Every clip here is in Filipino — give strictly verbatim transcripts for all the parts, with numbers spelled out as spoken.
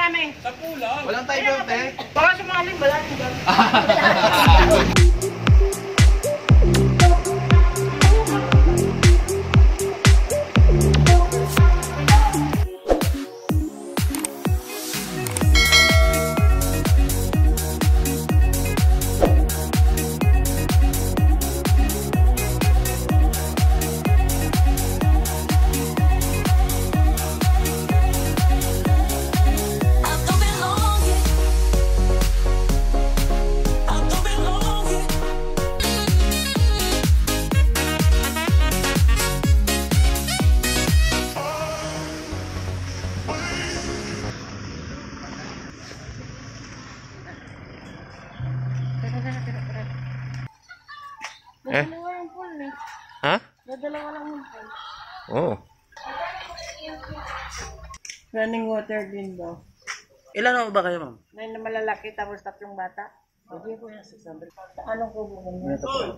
marami. Sa pulang. Walang tayo doon, eh. Baka sumaling ba lang? Eh? Dalawa yung pool eh. Ha? Dalawa lang yung pool. Oo. Running water din daw. Ilan ba kayo, ma'am? May na malalaki tapos tatlong bata. Hindi ko yan six hundred. Anong kubo mo? Ito po.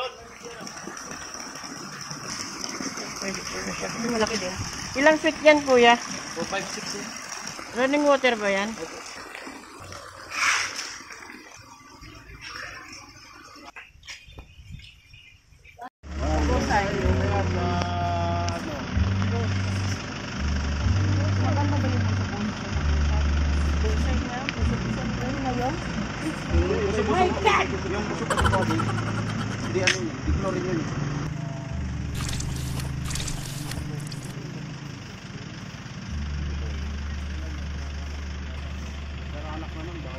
Pwede po na siya. Hindi malaki din. Ilang feet yan kuya? four five six eh. Running water ba yan? My God! Yung busog ko po, hindi ano yun, ignore yun. Pero anak naman ba?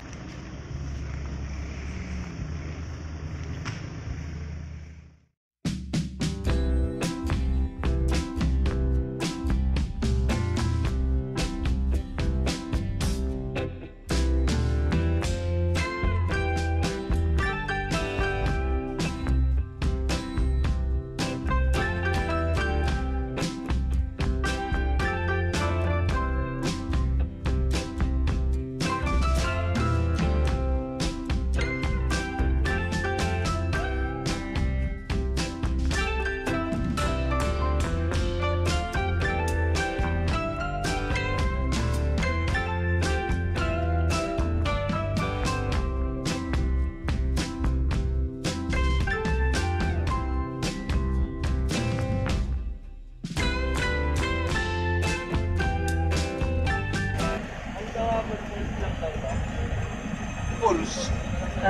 Pulse. Ha?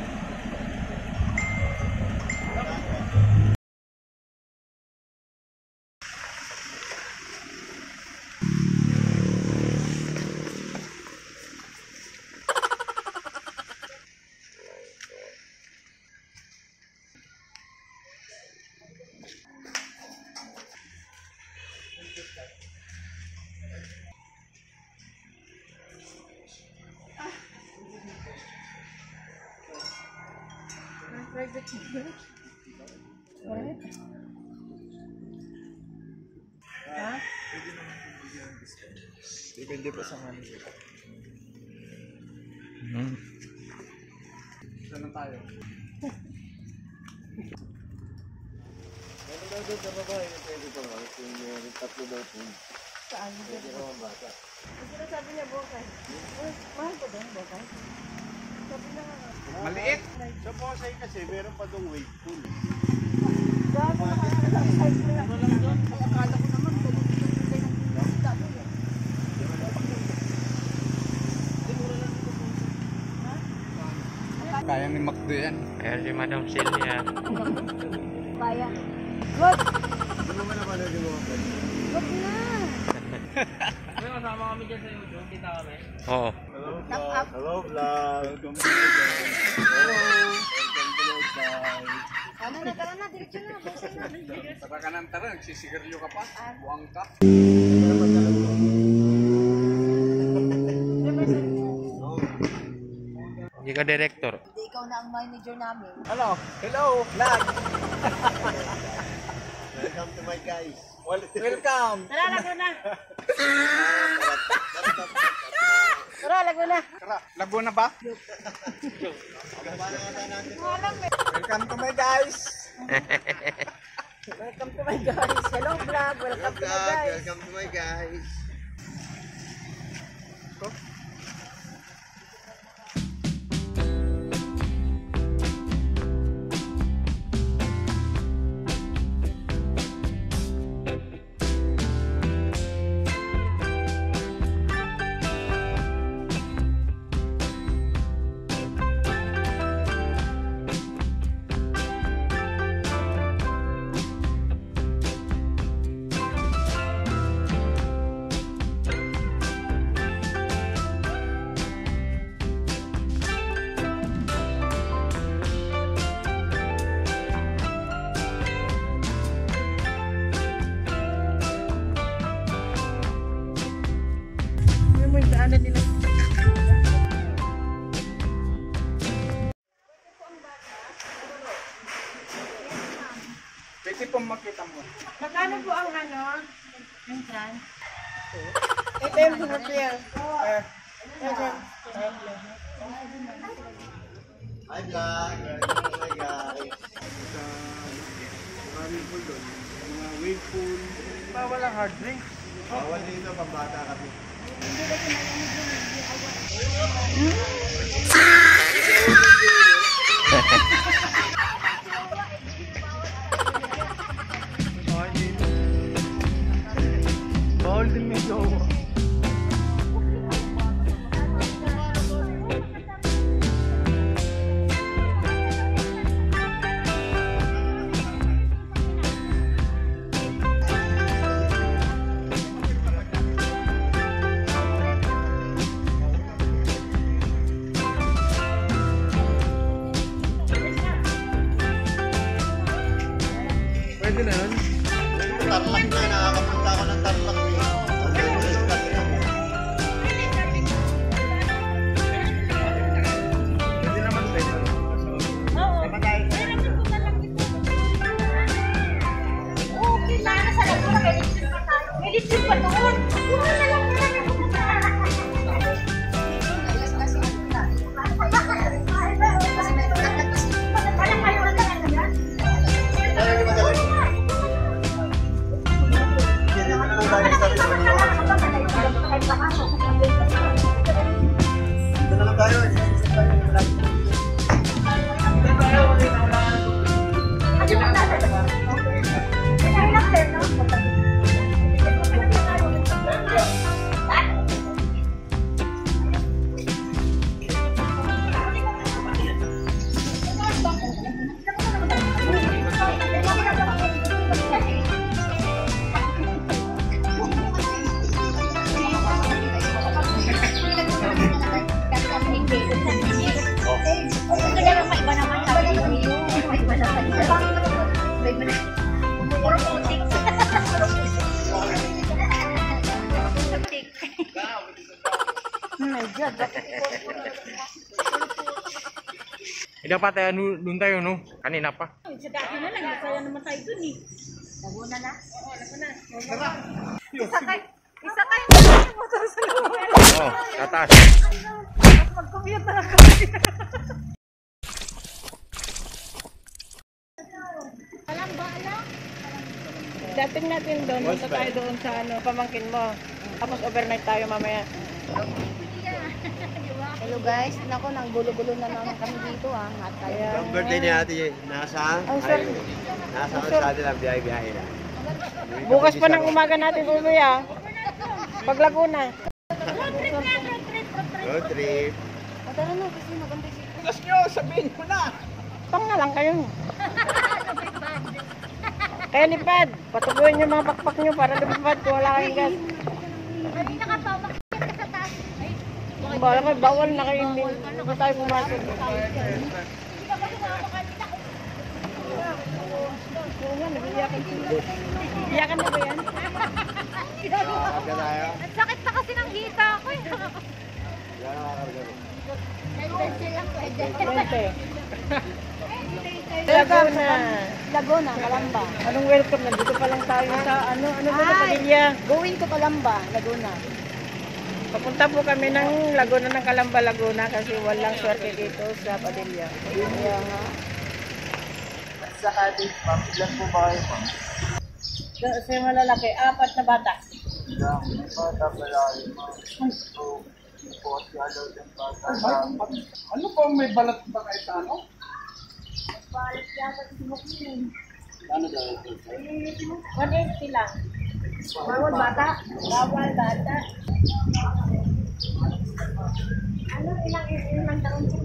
Private beach. Alright. Ha? Depende pa sa manager. Hmm. Saan na tayo? Meron daw doon sa baba, yung pwede pa ba? Yung tatlo daw po. Saan? Pwede naman bata. Sino sabi niya bokay? Uy, mahal ko doon bokay. Sabi na nga. Maliit! Sa Bosay kasi, meron pa doon wave pool. Gago na kaya lang size mo lang. Wala doon. Akala ko naman, pwede yung dami yan. Kaya ni Macdo yan. Ayan si Madam Celia. Kaya. Good! Hindi mo naman na yung mga pwede. Good na! May kasama kami dyan sa YouTube. Kita kami. Oo. Hello Tap vlog! up. Hello vlog! Welcome to my guys! Hello! Welcome to my guys! Ano na, tara na, direksyon na, buksan na. Tara ka nang tara, nagsisigarilyo ka pa. Buwang ka. Hindi ka director. Hindi, ikaw na ang manager namin. Ano? Hello! Vlog! Welcome to my guys! Welcome! Tara, Laguna! Tara, Laguna! Tara, Laguna ba? Alam eh. Welcome to my guys! Welcome to my guys. Hello vlog. Welcome to my guys. Welcome to my guys! mo yung daanan nila. Pwede pong makita mo. Magkano po ang ano? Ang dyan? Ito yung pinapil. Eh, Ito. hi vlog! Hi guys! Sa maraming pool doon. Mga wave pool. Bawal ang hard drink. Bawal dito, pambata kami. Bawal din may jowa. Pwede na yun? Tarlac na, nakakapunta ako ng Tarlac. Pwede naman tayo. Okay na, nasa lagura, may lipstick pa tayo. May lipstick pa doon. Puro na lang na lang yung Ito na lang tayo. Hindi pa tayo, doon tayo, no? Kanina pa. Sa dati na lang, masaya naman tayo dun eh. Laguna na? Oo, lago na. Isakay. Isakay. Motor sa loob. Oh, tatas. Mag-commute na lang kami. Kalamba, alam? Dating natin doon, punta tayo doon sa ano, pamangkin mo. Tapos overnight tayo mamaya. Hello guys, nako nang gulo-gulo na naman kami dito ah. At tayo. Ang birthday ni ate, nasa? Ang sir- Ay, nasa kalsada lang, biyahe-biyahe lang. Bukas pa ng umaga natin tuloy ah. Pag Laguna. Road trip. O tara na kasi maganda si. Gas nyo, sabihin mo na. Pang na lang kayo. Kaya lipad, patubuhin yung mga pakpak nyo para lumipad kung wala kayong gas. Ay, nakapamak ka sa taas. Ay, Bawal kayo, bawal na kayo, hindi hindi tayo pumasok. Oo nga, nag-iyakan sila. Iyakan na ba yan? Nakakarga tayo. ang sakit pa kasi ng hita ko. Yan nakakarga rin. Nandun lang pwede. Wente. Laguna. Laguna, Kalamba. Anong welcome? Nandito pa lang tayo sa ano, ano ba sa Ay. Padilla? Going to Kalamba, Laguna. Papunta po kami ng Laguna ng Calamba, Laguna kasi walang swerte dito sa Padilla. Kaya nga. Sa atin, ma'am, ilan po ba kayo, ma'am? Kasi malalaki, apat na bata. Ilang bata pala kayo, ma'am. So, po at yalaw din bata. Ano pa may balat ba kayo sa ano? Balit yata si Mukin. Ano daw ito? one eighty lang. Bawal bata. Bawal bata. Ano ilang ilang taon po?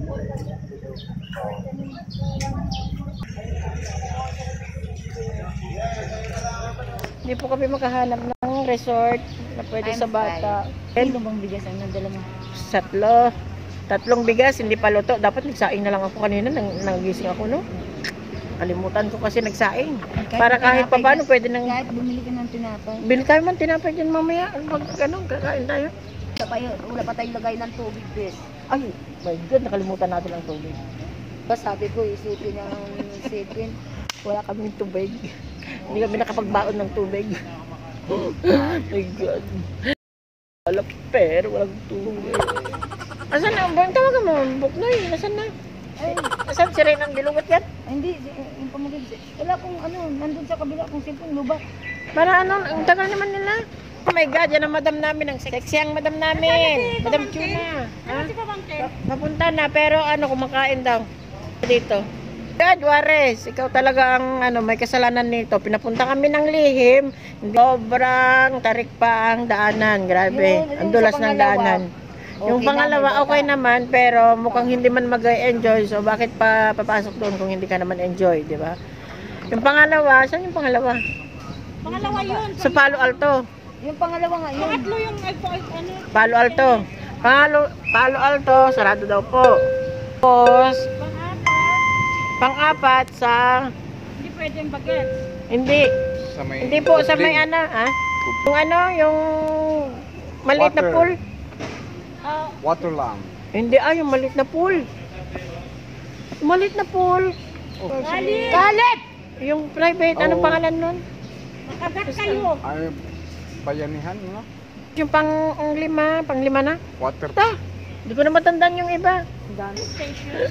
Hindi po kami makahanap ng resort na pwede sa bata. Kilo bang bigas ang nadala mo? Tatlo. Tatlong bigas, hindi pa luto. Dapat nagsaing na lang ako kanina. Nang, nagising ako, no? Kalimutan ko kasi nagsaing. Para kahit pa paano, pwede nang... Kahit bumili ka ng tinapay. Bili tayo man tinapay dyan mamaya. Pag ano, kakain tayo. Wala pa, yun- wala pa tayong lagay ng tubig, bes. Ay, my God, nakalimutan natin ang tubig. Bas sabi ko, isipin niya ang isipin. Wala kaming tubig. Hindi kami nakapagbaon ng tubig. My God. Wala pero walang tubig. Asan na? Bang tawagan mo, Buknoy. Nasaan na? Ay, Nasaan si Reynang Dilugat yan? ay, hindi, si- yung pamagay, wala kong ano, nandun sa kabila kong cellphone, luba. Para ano, ang tagal naman nila. Oh my God, yan ang madam namin. Ang sexy ang madam namin. Madam Tuna. Ha? Papunta na, pero ano, kumakain daw. Dito. God, Juarez, ikaw talaga ang ano, may kasalanan nito. Pinapunta kami ng lihim. Sobrang tarik pa ang daanan. Grabe. Yun, Ang yung dulas sa ng pangalawa. daanan. Yung Okay pangalawa, na, may okay bata. naman, pero mukhang hindi man mag-enjoy. So, bakit pa papasok doon kung hindi ka naman enjoy, di ba? Yung pangalawa, saan yung pangalawa? Pangalawa yun. Sa Palo Alto. Yung pangalawa nga yun. Pangatlo yung ano. Palo Alto. Palo, Palo Alto, sarado daw po. Tapos, pang-apat sa, Hindi pwedeng bagets. hindi, Sa may hindi po sa may ano, ha? Yung ano, yung maliit na Water. pool. Ah, Water lang. Hindi, ah, yung maliit na pool. Yung maliit na pool. Kalit! Kalit! Yung private, anong Oh. pangalan nun? Makagat kayo. Ay, bayanihan, no? Yung pang ang lima, pang lima na? Water. Ta, hindi ko na matandaan yung iba. Station.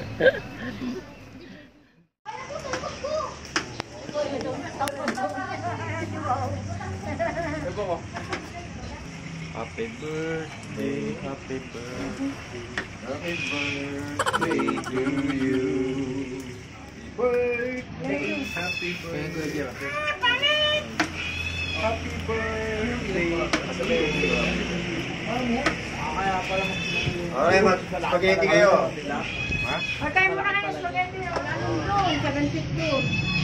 Happy birthday, happy birthday, happy birthday to you. Birthday, happy birthday. Happy birthday. Okay, mag-spaghetti kayo. Ha? Patay mo na ng spaghetti. Doon, seventy two.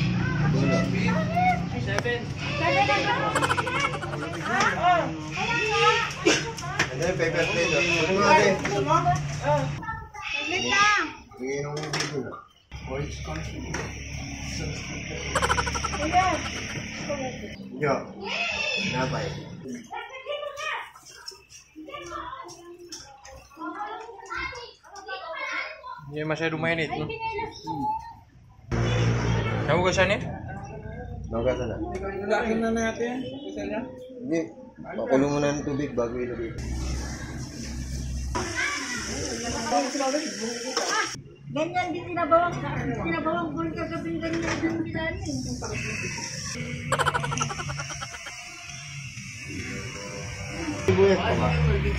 Seven. Ano yung paper plate? Ano mo natin? Bigyan ng video. Yo. Napay. Hindi masyado mainit, no? Kamu ka siya niya? Magkasa na. Lalakin na natin. Isa na. Hindi. Pakulo mo na ng tubig bago ilagay. Ganyan din tinabawang, tinabawang gul kagabing ganyan din nilanin. Sibuyas pa ba?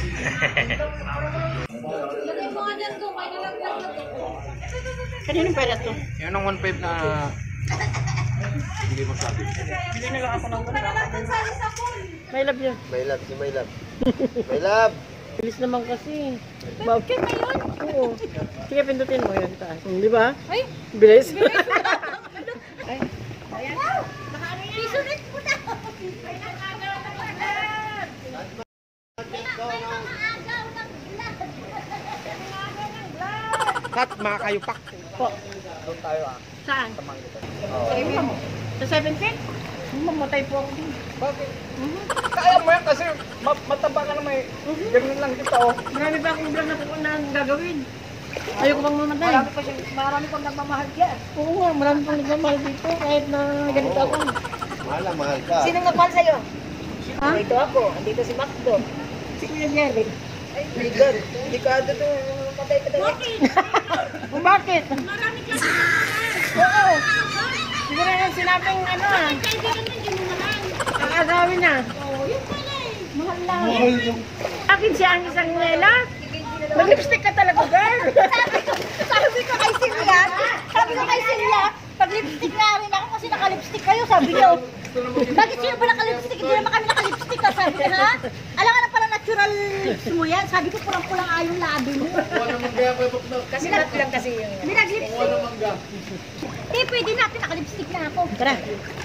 Lagay mo nga dyan doon, may nalaglag na doon. Kaninong pera to? Yan ang one five na hindi mo sabi. Bili na lang ako ng May love yun. May love, si May love. May love! Bilis naman kasi. Bakit na yun? Oo. Sige, pindutin mo yun taas. Di ba? Ay! Bilis. Ay. Isunod mo na. May nakagaw na lahat. May mga agaw ng blood. May agaw ng blood. Kat, mga kayupak. Po. Doon tayo ah. Saan? Sa iba mo? Sa seventeen? Mamatay po ako din. Bakit? Kaya mo yan kasi ma- mataba ka na may ganun lang kita oh. Marami pa akong vlog na po na gagawin. Ayoko pang mamatay. Marami pa siyang, marami pang nagmamahal dyan. Oo nga, marami pang nagmamahal dito kahit na ganito ako. Mahal na, mahal ka. Sino nagmahal sa'yo? Ha? Ito ako, andito si Macdo. Si Kuya Jerry. Ay, my God. Hindi ka ito to. Patay ka tayo. Kung bakit? Marami kasi Oo. Siguro yung sinabing ano ah. kaibigan din yung mahal. Ang agawin na. Oh, yun pala eh. Mahal lang. Akin siya ang isang nela. Mag-lipstick ka talaga, girl. Sabi ko, sabi ko kay Silya, sabi ko kay Silya, pag-lipstick na rin ako kasi naka-lipstick kayo, sabi niyo. Bakit sino ba naka-lipstick? Hindi naman kami naka-lipstick ka, sabi niya, ha? Alam ka na pala natural lips mo yan. Sabi ko, pulang-pulang ayong labi mo. Kasi mat lang kasi yung... Hindi nag-lipstick. Hindi, pwede natin, naka-lipstick na ako. Tara.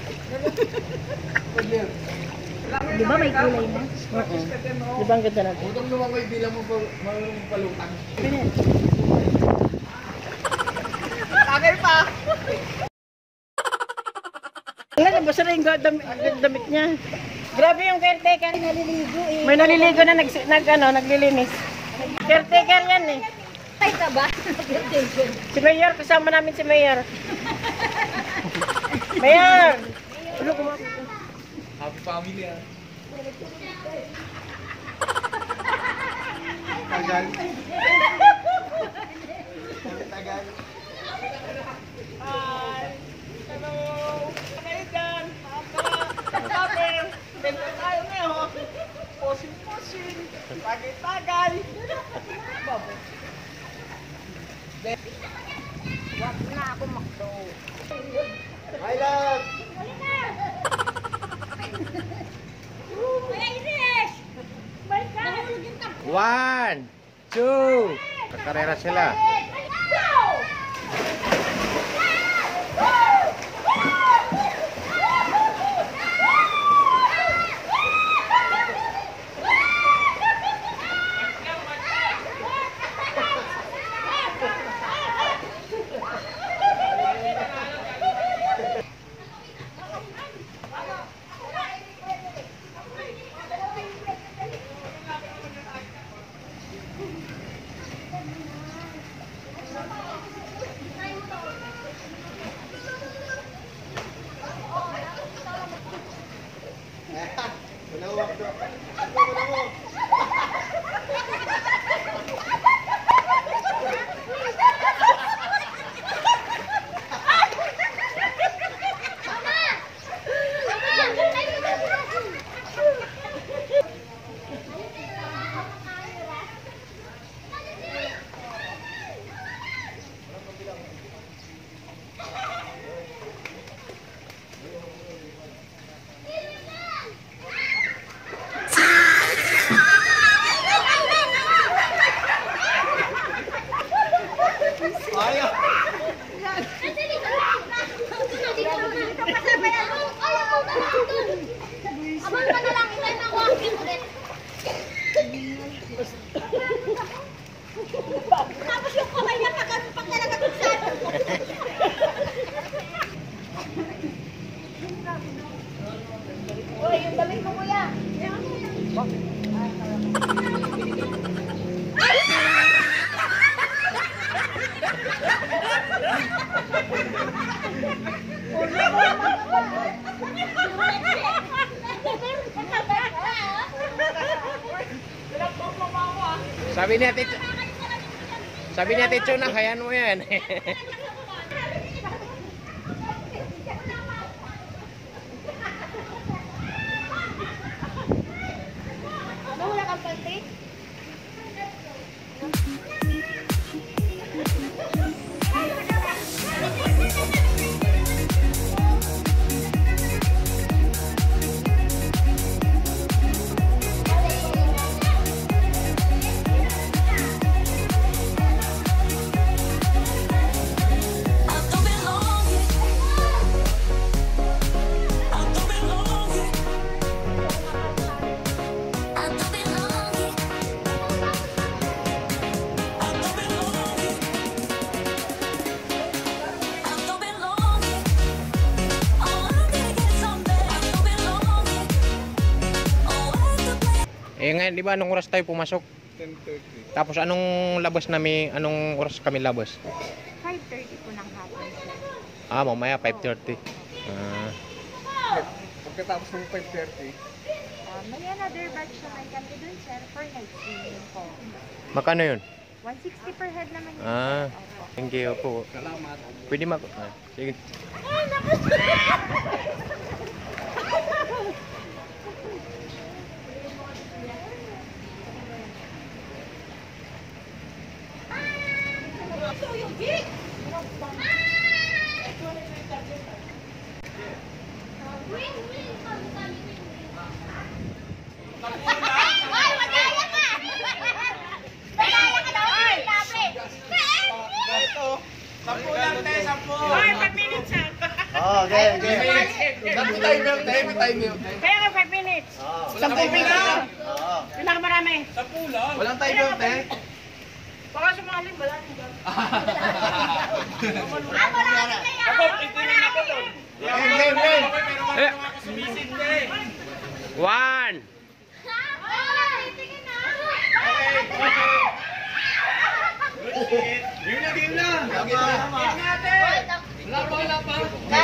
Di ba may kulay na? Oo. Di ba ang ganda natin? Utong naman ko bilang mo palutang. Tagay pa! Wala, nabasa na yung damit, damit niya. Grabe yung caretaker. Naliligo eh. May naliligo na nag, nag ano, naglilinis. Caretaker yan eh. Ay ka ba? Si Mayor, kasama namin si Mayor. Mayor! Ano kumapit? Happy family ah. Tagal. Tagal. Hi! Hello! Kayo dyan! Sabi! Benta tayo ngayon! Posing-posing! Tagay-tagay! Wag na ako makdo. Hi, love! Kuya Irish! Balik ka! Nahulog yung tap. One, two. Kakarera sila. Go! Malawak to. Malawak. Ayaw. Abang ka na lang, ito yung walking ulit. Tapos yung kamay niya pag pag talaga tuksan. Uy, yung damit mo kuya. Sabi niya, Tito. Sabi niya, Tito, na hayaan mo yan. Wala kang palte? Eh ngayon, di ba, anong oras tayo pumasok? ten thirty. Tapos anong labas namin, anong oras kami labas? five thirty po ng hapon. Ah, mamaya five thirty. Ah, Pagkatapos ng five thirty. Um, may another batch naman kami dun, sir, for night swimming po. magkano yun? one sixty per head naman yun. Ah, Opo. thank you po. Salamat. Pwede mag... Ah, sige. Ay, magaya ka! Magaya ka daw! Ay, labi! Sampu lang, te, sampu. Hoy, five minutes ha. Oh, okay, okay. Dami tayo milk, dami tayo milk. Kaya ka five minutes. Oo. Sampu minutes. Oo. Pinakamarami. Sampu lang. Walang tayo milk, eh. Baka sumalim, wala nang Ah, wala kasi kaya! Ako, ito rin ako doon. Game, game, game. Pero marunong ako sumisid, te. One. Game na, game na! Game na! Wala pa, wala pa.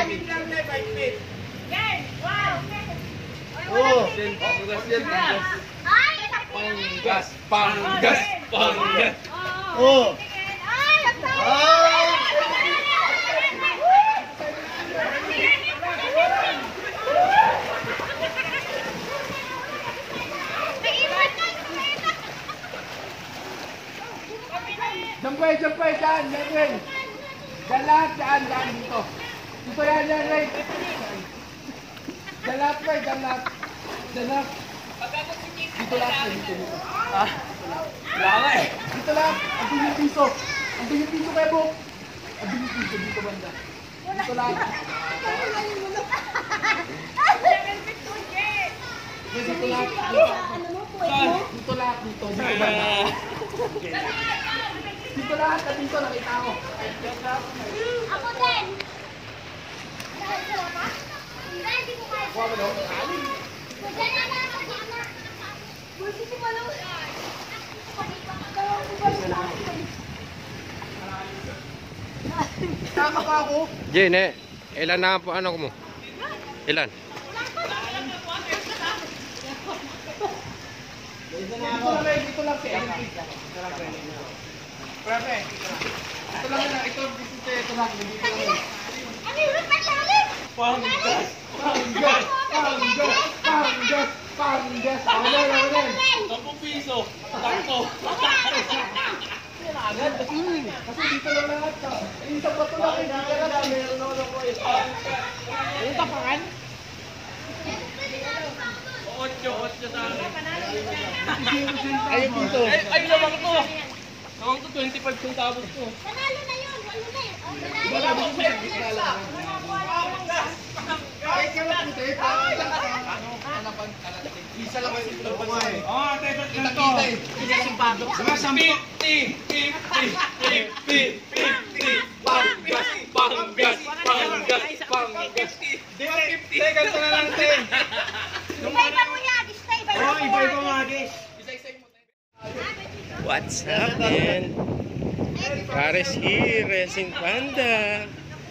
Oo! Panggas, panggas, panggas. Oo! Ah! Jampay, jampay, dyan, dyan, dyan. Dyan lahat, dyan, dyan, dito. Dito yan, yan, Ray. Dyan lahat, Ray, dyan lahat. Dyan lahat. Dito lahat, Ray, dito, dito. Ah, wala nga eh. Dito lahat, andun yung piso. Andun yung piso kaya, Bok. Andun yung piso, dito banda. Dito lahat. Dito lahat. Saan? Dito lahat, dito, dito banda. Dito lahat, at dito nakita ko. Ako din. Dahil sa wapa? Hindi ko kaya. Kuha mo daw? Diyan na na, diyan na. Busi ko pala. Tama ka ako. Jen, eh. Ilan na po ano mo? Ilan? Dito lang, Ray, dito lang. Dito lang, Ray. Grabe. Ito lang na, ito, dito, ito lang, dito lang. Ano yung paglalim? Panggas! Panggas! Panggas! Panggas! Panggas! Ako na, ako na. Tampung piso. Takto. Agad. Kasi dito lang lahat. Yung sa bato lang, hindi ka lang. Meron naman ako eh. Yung tapangan? Otso, otso sa akin. Ayun dito. Ay, ay, lamang to. Lamang to, twenty-five centavos to. Panalo na yun. Ano na yun? Oh, panalo. Wala akong pera. Ay, kaya po tayo. Isa lang kasi ito. Oo nga eh. Oh, teka, Kita kita eh. fifty, fifty, fifty, fifty. Panggas, panggas, panggas, panggas. fifty. Teka, ganito na lang, Ten. Iba-iba mo yan. Isa, iba-iba Oo, mo. iba-iba nga, Des. What's happening? Pares here, Racing Panda.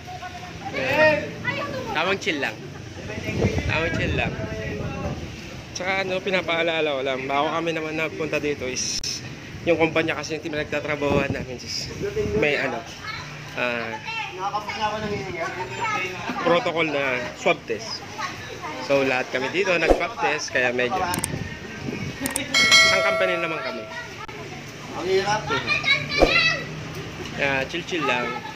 Tamang chill lang. Tamang chill lang. Tsaka ano, pinapaalala ko lang, bago kami naman nagpunta dito is yung kumpanya kasi yung pinagtatrabahuhan namin is may ano, ah, Nakakapos na ako ng hininga. protocol na swab test. So lahat kami dito nag-swab test kaya medyo isang company naman kami. Ang hirap. Kaya chill-chill lang.